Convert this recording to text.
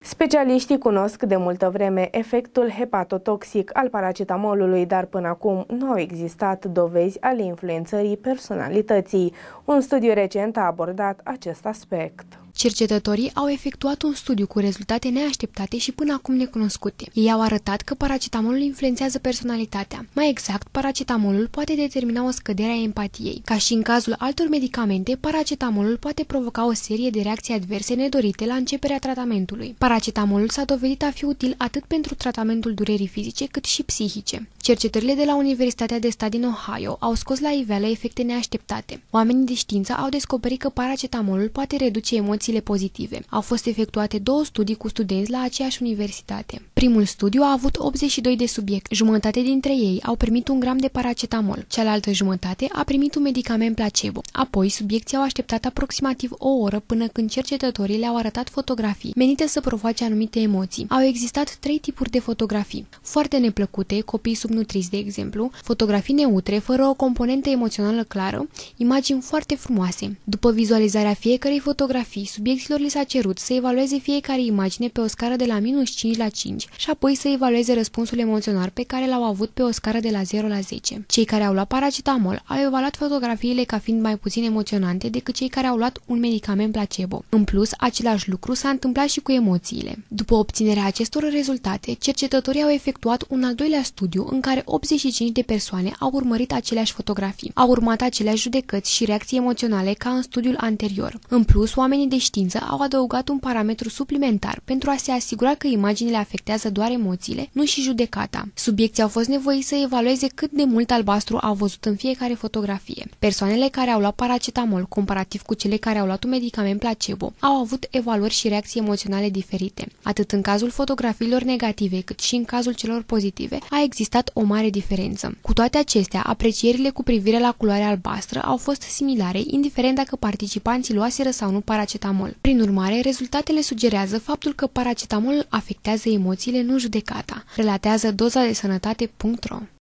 Specialiștii cunosc de multă vreme efectul hepatotoxic al paracetamolului, dar până acum nu au existat dovezi ale influențării personalității. Un studiu recent a abordat acest aspect. Cercetătorii au efectuat un studiu cu rezultate neașteptate și până acum necunoscute. Ei au arătat că paracetamolul influențează personalitatea. Mai exact, paracetamolul poate determina o scădere a empatiei. Ca și în cazul altor medicamente, paracetamolul poate provoca o serie de reacții adverse nedorite la începerea tratamentului. Paracetamolul s-a dovedit a fi util atât pentru tratamentul durerii fizice cât și psihice. Cercetările de la Universitatea de Stat din Ohio au scos la iveală efecte neașteptate. Oamenii de știință au descoperit că paracetamolul poate reduce emoțiile pozitive. Au fost efectuate 2 studii cu studenți la aceeași universitate. Primul studiu a avut 82 de subiecti. Jumătate dintre ei au primit 1 gram de paracetamol. Cealaltă jumătate a primit un medicament placebo. Apoi, subiecții au așteptat aproximativ o oră până când cercetătorii le-au arătat fotografii menite să provoace anumite emoții. Au existat 3 tipuri de fotografii. Foarte neplăcute, copii subnutriți de exemplu, fotografii neutre, fără o componentă emoțională clară, imagini foarte frumoase. După vizualizarea fiecărei fotografii, subiecților li s-a cerut să evalueze fiecare imagine pe o scară de la -5 la 5 și apoi să evalueze răspunsul emoțional pe care l-au avut pe o scară de la 0 la 10. Cei care au luat paracetamol au evaluat fotografiile ca fiind mai puțin emoționante decât cei care au luat un medicament placebo. În plus, același lucru s-a întâmplat și cu emoțiile. După obținerea acestor rezultate, cercetătorii au efectuat un al doilea studiu în care 85 de persoane au urmărit aceleași fotografii. Au urmat aceleași judecăți și reacții emoționale ca în studiul anterior. În plus, oamenii de știință au adăugat un parametru suplimentar pentru a se asigura că imaginile afectează doar emoțiile, nu și judecata. Subiecții au fost nevoiți să evalueze cât de mult albastru au văzut în fiecare fotografie. Persoanele care au luat paracetamol, comparativ cu cele care au luat un medicament placebo, au avut evaluări și reacții emoționale diferite. Atât în cazul fotografiilor negative, cât și în cazul celor pozitive, a existat o mare diferență. Cu toate acestea, aprecierile cu privire la culoarea albastră au fost similare, indiferent dacă participanții luaseră sau nu paracetamol. Prin urmare, rezultatele sugerează faptul că paracetamolul afectează emoțiile, nu judecata, relatează dozadesănătate.ro.